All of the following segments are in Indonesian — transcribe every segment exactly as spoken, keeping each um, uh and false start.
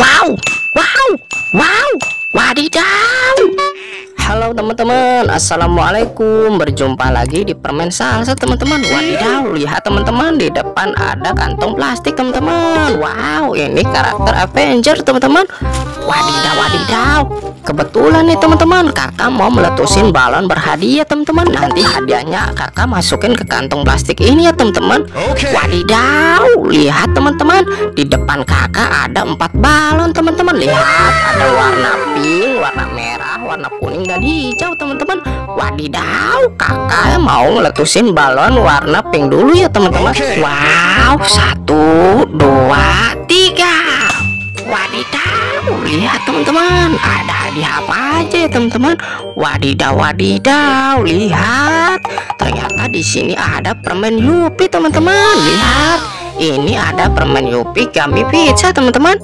Wow, wow, wow, wadidaw. Halo teman-teman, assalamualaikum. Berjumpa lagi di permen salsa teman-teman. Wadidaw, lihat teman-teman, di depan ada kantong plastik teman-teman. Wow, ini karakter Avenger teman-teman. Wadidaw, wadidaw. Kebetulan nih teman-teman, kakak mau meletusin balon berhadiah teman-teman. Nanti hadiahnya kakak masukin ke kantong plastik ini ya teman-teman. Wadidaw, lihat teman-teman, di depan kakak ada empat balon teman-teman. Lihat, ada warna pink, warna merah, warna kuning dan hijau teman-teman. Wadidaw, kakak mau meletusin balon warna pink dulu ya teman-teman. Wow, satu, dua, tiga. Wadidaw, lihat teman-teman, ada hadiah apa aja ya teman-teman. Wadidaw, wadidaw, lihat, ternyata di sini ada permen Yupi teman-teman. Lihat, ini ada permen Yupi Gummy Pizza teman-teman.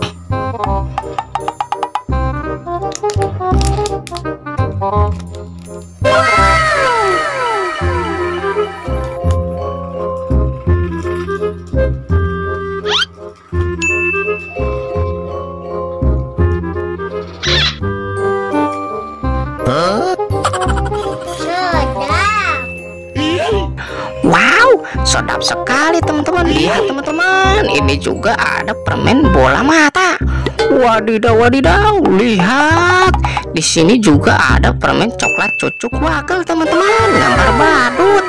Wow, sedap sekali teman-teman. Lihat teman-teman, ini juga ada permen bola mata. Wadidaw, wadidaw, lihat, di sini juga ada permen coklat cucuk wakil teman-teman, gambar badut.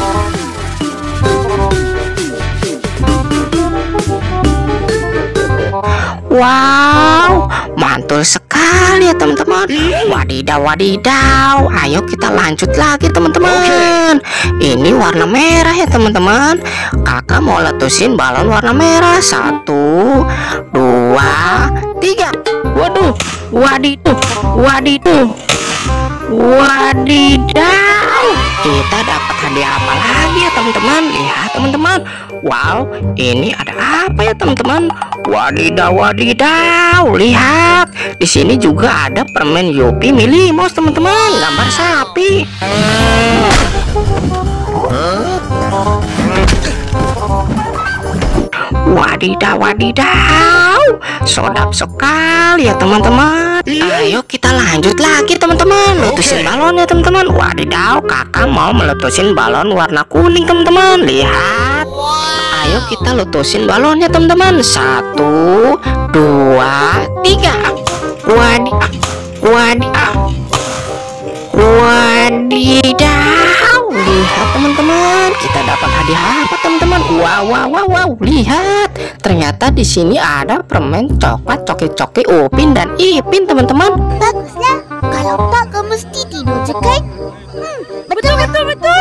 Wow, mantul sekali ya teman-teman. Wadidaw, wadidaw. Ayo kita lanjut lagi teman-teman. Ini warna merah ya teman-teman. Kakak mau letusin balon warna merah. Satu, dua, tiga. Waduh, wadidaw, wadidaw, wadidaw. Kita dapat hadiah apa lagi ya teman-teman? Lihat teman-teman. Wow, ini ada apa ya teman-teman? Wadidaw, wadidaw, lihat, di sini juga ada permen Yupi Mili Mouse teman-teman, gambar sapi. Wadidaw, wadidaw, sedap sekali ya teman-teman. Ayo kita lanjut lagi teman-teman, letusin balonnya teman-teman. Wadidaw, kakak mau meletusin balon warna kuning teman-teman. Lihat, ayo kita letusin balonnya teman-teman. Satu, dua, tiga. Wadidaw, wadidaw, wadidaw. Lihat teman-teman, kita dapat hadiah apa teman-teman? Wow, wow, wow, wow. Lihat, ternyata di sini ada permen coklat coki-coki Upin dan Ipin teman-teman. Baguslah, kalau tak kau mesti tidur cekai. Hmm, betul, betul, betul.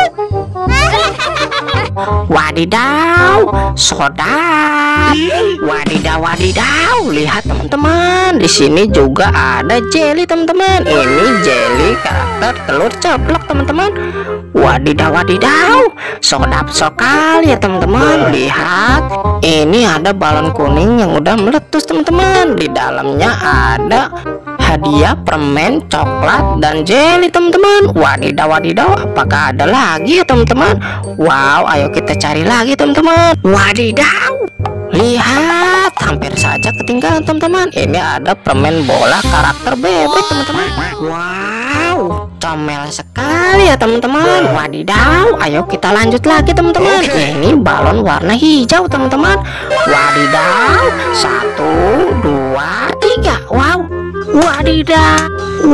Wadidaw, sodap. Wadidaw, wadidaw. Lihat teman-teman, di sini juga ada jelly teman-teman. Ini jelly karakter telur ceplok teman-teman. Wadidaw, wadidaw, sodap sekali ya teman-teman. Lihat, ini ada balon kuning yang udah meletus teman-teman. Di dalamnya ada hadiah permen coklat dan jelly teman-teman. Wadidaw, wadidaw, apakah ada lagi ya teman-teman? Wow, ayo kita cari lagi teman-teman. Wadidaw, lihat, hampir saja ketinggalan teman-teman. Ini ada permen bola karakter bebek teman-teman. Wow, comel sekali ya teman-teman. Wadidaw, ayo kita lanjut lagi teman-teman. Ini balon warna hijau teman-teman. Wadidaw, satu, dua, tiga. Wow, wadidaw,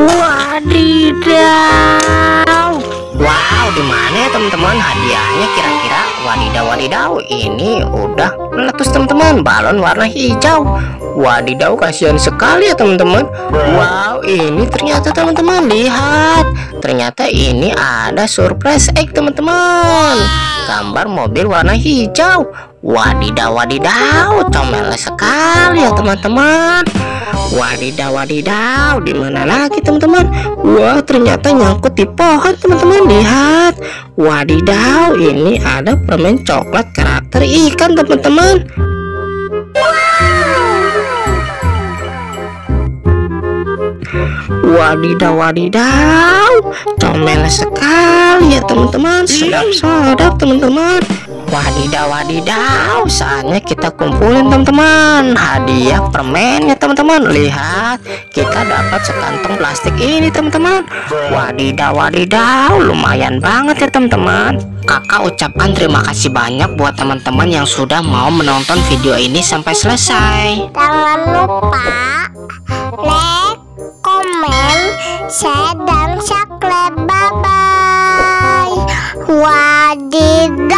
wadidaw. Wow, di mana ya teman-teman hadiahnya kira-kira? Wadidaw, wadidaw, ini udah meletus teman-teman, balon warna hijau. Wadidaw, kasihan sekali ya teman-teman. Wow, ini ternyata teman-teman, lihat, ternyata ini ada surprise egg teman-teman, gambar mobil warna hijau. Wadidaw, wadidaw, comel sekali ya teman-teman. Wadidaw, wadidaw, di mana lagi teman-teman? Wah, ternyata nyangkut di pohon teman-teman. Lihat, wadidaw, ini ada permen coklat karakter ikan teman-teman. Wadidaw, wadidaw, comel sekali ya teman-teman. Sedap-sedap teman-teman. Wadidaw, wadidaw, saatnya kita kumpulin teman-teman hadiah permen ya teman-teman. Lihat, kita dapat sekantong plastik ini teman-teman. Wadidaw, wadidaw, lumayan banget ya teman-teman. Kakak ucapkan terima kasih banyak buat teman-teman yang sudah mau menonton video ini sampai selesai. Jangan lupa like, komen, share, dan subscribe. Bye bye. Wadidaw.